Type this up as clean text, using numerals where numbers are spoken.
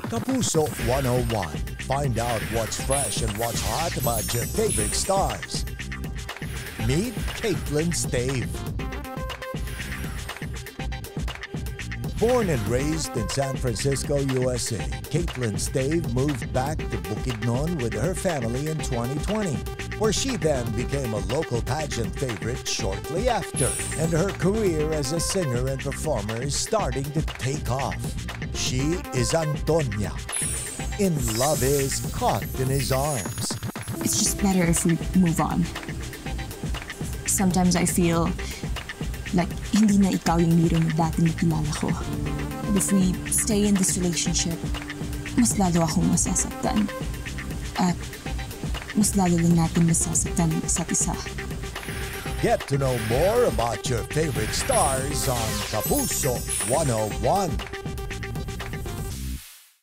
Kapuso 101. Find out what's fresh and what's hot about your favorite stars. Meet Caitlyn Stave. Born and raised in San Francisco, USA, Caitlyn Stave moved back to Bukidnon with her family in 2020, where she then became a local pageant favorite shortly after, and her career as a singer and performer is starting to take off. She is Antonia. In Love Is Caught in His Arms. It's just better if we move on. Sometimes I feel like hindi na ikaw yung Mira na dati nakilala ko. And if we stay in this relationship, mas lalo akong masasaktan. At mas lalo lang natin masasaktan ang isa't isa. Get to know more about your favorite stars on Kapuso 101.